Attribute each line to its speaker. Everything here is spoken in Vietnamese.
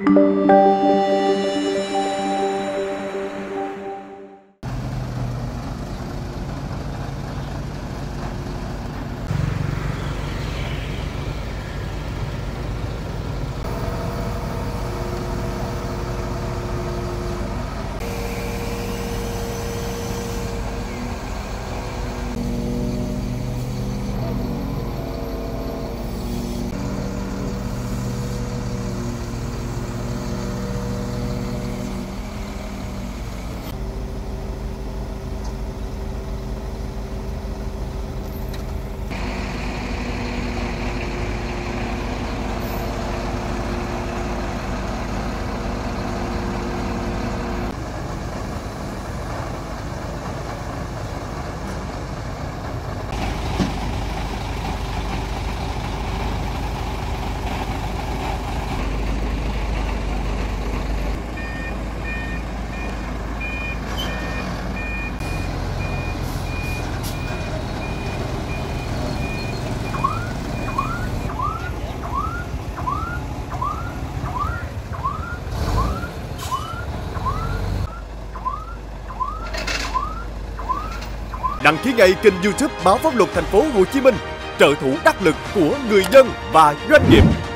Speaker 1: Đăng ký ngay kênh YouTube Báo Pháp Luật Thành phố Hồ Chí Minh, trợ thủ đắc lực của người dân và doanh nghiệp.